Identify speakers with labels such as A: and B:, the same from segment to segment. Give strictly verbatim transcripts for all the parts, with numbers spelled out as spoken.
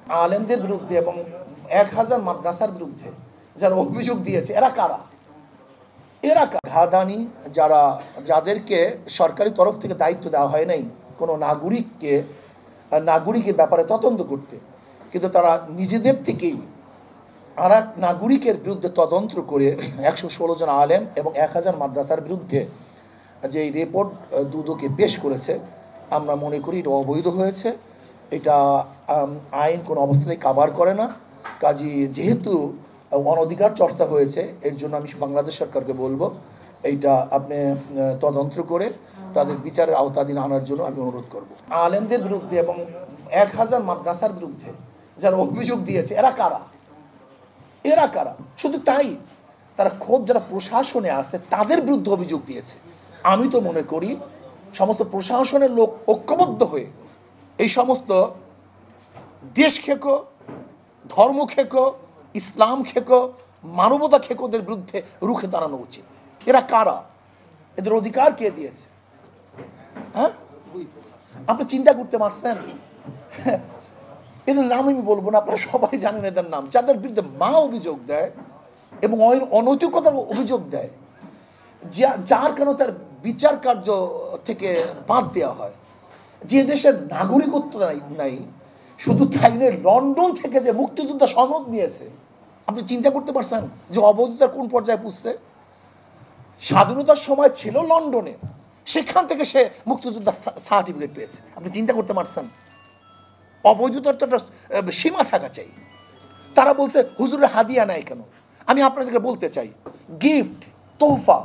A: আলেমদের বিরুদ্ধে এবং এক হাজার মাদ্রাসার বিরুদ্ধে যারা অভিযোগ দিয়েছে এরা কারা? এরা ঘাদানি যারা, যাদেরকে সরকারি তরফ থেকে দায়িত্ব দেওয়া হয় নাই কোনো নাগরিককে নাগরিকের ব্যাপারে তদন্ত করতে, কিন্তু তারা নিজেদের থেকেই আর এক নাগরিকের বিরুদ্ধে তদন্ত করে একশো ষোলো জন আলেম এবং এক হাজার মাদ্রাসার বিরুদ্ধে যে রিপোর্ট দুদকে পেশ করেছে, আমরা মনে করি এটা অবৈধ হয়েছে। এটা আইন কোনো অবস্থাতেই কাভার করে না। কাজী যেহেতু অনধিকার চর্চা হয়েছে, এর জন্য আমি বাংলাদেশ সরকারকে বলবো এইটা আপনি তদন্ত করে তাদের বিচারের আওতাধীন আনার জন্য আমি অনুরোধ করব। আলেমদের বিরুদ্ধে এবং এক হাজার মাদ্রাসার বিরুদ্ধে যারা অভিযোগ দিয়েছে এরা কারা? এরা কারা? শুধু তাই, তারা খোদ যারা প্রশাসনে আছে তাদের বিরুদ্ধে অভিযোগ দিয়েছে। আমি তো মনে করি সমস্ত প্রশাসনের লোক ঐক্যবদ্ধ হয়ে এই সমস্ত দেশ খেকো, ধর্ম খেকো, ইসলাম খেকো, মানবতা খেকোদের বিরুদ্ধে রুখে দাঁড়ানো উচিত। এরা কারা? এদের অধিকার কে দিয়েছে? হ্যাঁ, আপনি চিন্তা করতে পারছেন? এদের নাম আমি বলবো না, আপনারা সবাই জানেন এদের নাম। যাদের বিরুদ্ধে মা অভিযোগ দেয় এবং অনৈতিকতার অভিযোগ দেয়, যার কারণে তার বিচার কার্য থেকে বাদ দেওয়া হয়, যে দেশের নাগরিকত্ব নাই, শুধু তাই নয়, লন্ডন থেকে যে মুক্তিযোদ্ধা সনদ নিয়েছে, আপনি চিন্তা করতে পারছেন যে অবৈধতার কোন পর্যায়ে পুষছে? স্বাধীনতার সময় ছিল লন্ডনে, সেখান থেকে সে মুক্তিযোদ্ধা সার্টিফিকেট পেয়েছে। আপনি চিন্তা করতে পারছেন? অবৈধতার তো একটা সীমা থাকা চাই। তারা বলছে হুজুরের হাদিয়া নাই কেন? আমি আপনাদেরকে বলতে চাই, গিফট, তোহফা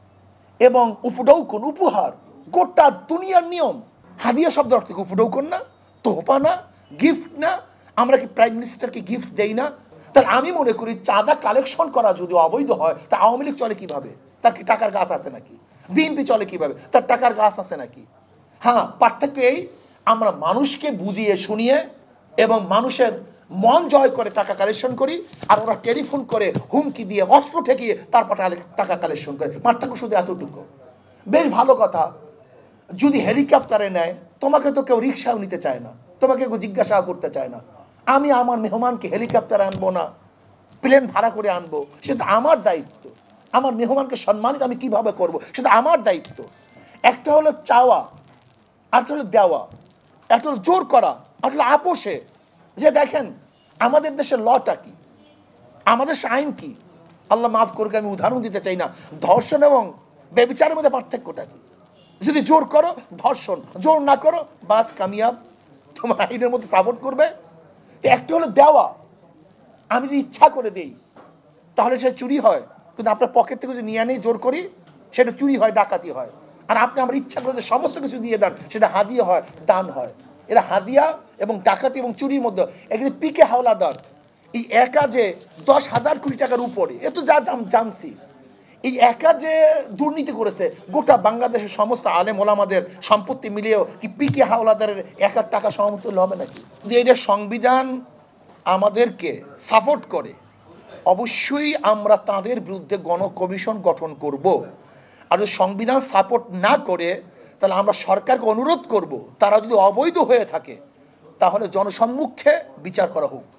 A: এবং উপঢৌকন, উপহার গোটা দুনিয়ার নিয়ম। হাদিয়া শব্দ অর্থ কি উপঢৌকন না, তোহফা না, গিফট না? আমরা কি প্রাইম মিনিস্টারকে গিফট দেই না? তাহলে আমি মনে করি চাঁদা কালেকশন করা যদি অবৈধ হয়, তা আওয়ামী লীগ চলে কিভাবে? তার কি টাকার গাছ আছে নাকি? বিএনপি চলে কিভাবে? তার টাকার গাছ আছে নাকি? হ্যাঁ, পার্থক্য এই, আমরা মানুষকে বুঝিয়ে শুনিয়ে এবং মানুষের মন জয় করে টাকা কালেকশন করি, আর ওরা টেলিফোন করে হুমকি দিয়ে অস্ত্র ঠেকিয়ে তারপর টাকা কালেকশন করে। পার্থক্য শুধু এতটুকু। বেশ ভালো কথা, যদি হেলিকপ্টারে নেয় তোমাকে তো কেউ রিক্সাও নিতে চায় না, তোমাকে কেউ জিজ্ঞাসাও করতে চায় না। আমি আমার মেহমানকে হেলিকপ্টারে আনবো না, প্লেন ভাড়া করে আনবো, সেটা আমার দায়িত্ব। আমার মেহমানকে সম্মানিত আমি কিভাবে করব, সেটা আমার দায়িত্ব। একটা হলো চাওয়া, একটা হলো দেওয়া, একটা হলো জোর করা, একটা হলো আপোষে। যে দেখেন আমাদের দেশের লটা কি, আমাদের দেশের আইন কি, আল্লাহ মাফ করুক আমি উদাহরণ দিতে চাই না, ধর্ষণ এবং ব্যভিচারের মধ্যে পার্থক্যটা কি? যদি জোর করো ধর্ষণ, জোর না করো বাস কামিয়াব, তোমার আইনের মধ্যে সাপোর্ট করবে। একটা হলো দেওয়া, আমি যদি ইচ্ছা করে দিই তাহলে সে চুরি হয়, কিন্তু আপনার পকেট থেকে যদি নিয়ে আনি জোর করি সেটা চুরি হয়, ডাকাতি হয়। আর আপনি আমার ইচ্ছা করে সমস্ত কিছু দিয়ে দেন, সেটা হাদিয়া হয়, দান হয়। এরা হাদিয়া এবং ডাকাতি এবং চুরির মধ্যে এখানে পিকে হাওলাদার এই একা যে দশ হাজার কোটি টাকার উপরে, এ তো যা জানছি, এই একা যে দুর্নীতি করেছে গোটা বাংলাদেশের সমস্ত আলেম ওলামাদের সম্পত্তি মিলিয়েও কি পিকে হাওলাদারের একার টাকা সমতুল্য হবে নাকি? যদি এটা সংবিধান আমাদেরকে সাপোর্ট করে, অবশ্যই আমরা তাদের বিরুদ্ধে গণকমিশন গঠন করব। আর যদি সংবিধান সাপোর্ট না করে, তাহলে আমরা সরকারকে অনুরোধ করব তারা যদি অবৈধ হয়ে থাকে তাহলে জনসম্মুখে বিচার করা হোক।